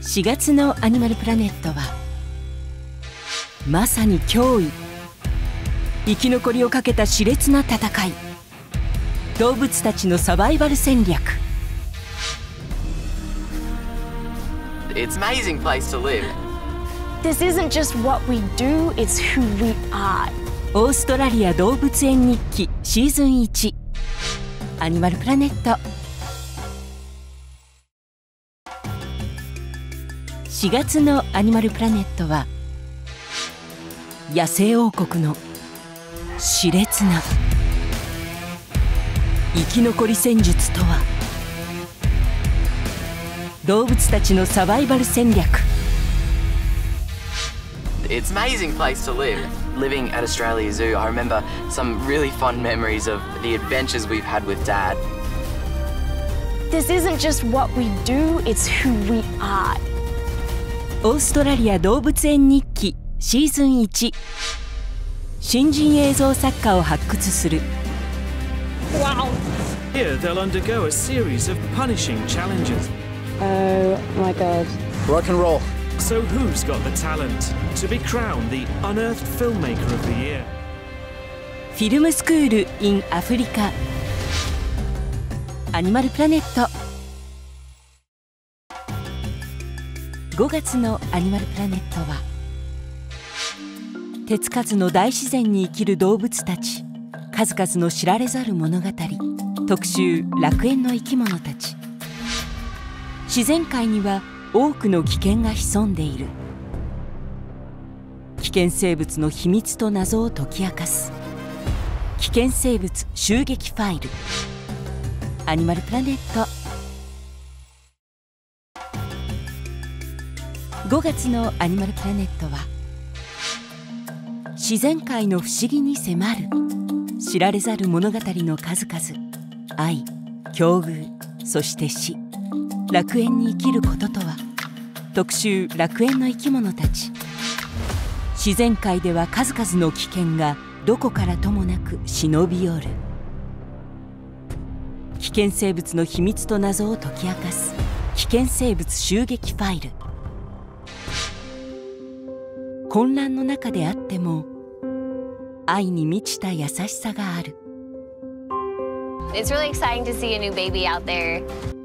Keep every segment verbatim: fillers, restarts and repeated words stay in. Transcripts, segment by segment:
しがつのアニマルプラネットはまさに脅威、生き残りをかけた熾烈な戦い、動物たちのサバイバル戦略。 It's an amazing place to live. This isn't just what we do, it's who we are. オーストラリア動物園日記シーズンいちアニマルプラネット。しがつのアニマルプラネットは野生王国の熾烈な生き残り戦術とは。動物たちのサバイバル戦略。 It's an amazing place to live. Living at Australia Zoo, I remember some really fond memories of the adventures we've had with Dad. This isn't just what we do, it's who we are. オーストラリア動物園日記シーズンいち新人映像作家を発掘する。 Wow! Here they'll undergo a series of punishing challenges. Oh my god. Rock and roll. So who's got the talent to be crowned the Unearthed Filmmaker of the Year? フィルムスクール in アフリカアニマルプラネット。ごがつのアニマルプラネットは手つかずの大自然に生きる動物たち、数々の知られざる物語、特集楽園の生き物たち。自然界には多くの危険が潜んでいる。危険生物の秘密と謎を解き明かす危険生物襲撃ファイルアニマルプラネット。ごがつのアニマルプラネットは自然界の不思議に迫る知られざる物語の数々。愛、境遇、そして死、楽園に生きることとは。特集楽園の生き物たち。自然界では数々の危険がどこからともなく忍び寄る。危険生物の秘密と謎を解き明かす危険生物襲撃ファイル。混乱の中であっても愛に満ちた優しさがある。 It's really exciting to see a new baby out there.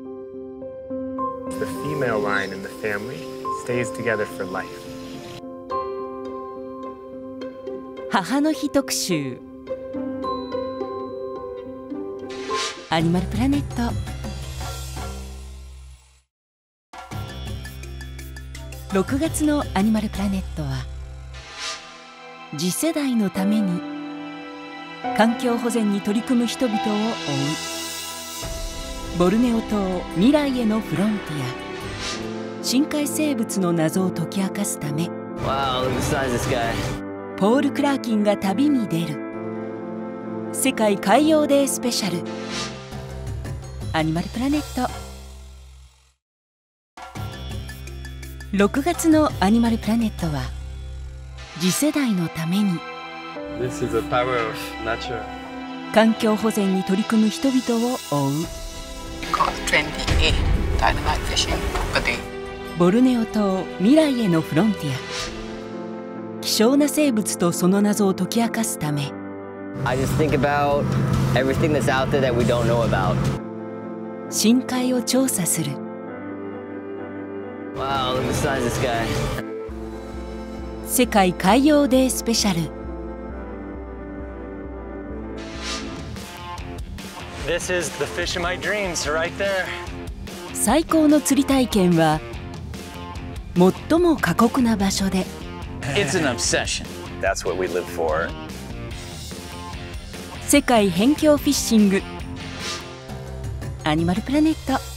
The female lion in the family stays together for life. 母の日特集アニマルプラネット。ろくがつのアニマルプラネットは次世代のために環境保全に取り組む人々を追う。ボルネオ島未来へのフロンティア。深海生物の謎を解き明かすため Wow, look at the size of this guy. ポール・クラーキンが旅に出る。世界海洋デースペシャルアニマルプラネット。ろくがつのアニマルプラネットは次世代のために This is the power of nature. 環境保全に取り組む人々を追う。ボルネオ島未来へのフロンティア。希少な生物とその謎を解き明かすため I just think about everything that's out there that we don't know about. 深海を調査する。 Wow, look at the size of this guy. 世界海洋デースペシャル。 This is the fish of my dreams right there. 最高の釣り体験は最も過酷な場所で It's an obsession. That's what we live for. 世界辺境フィッシングアニマルプラネット。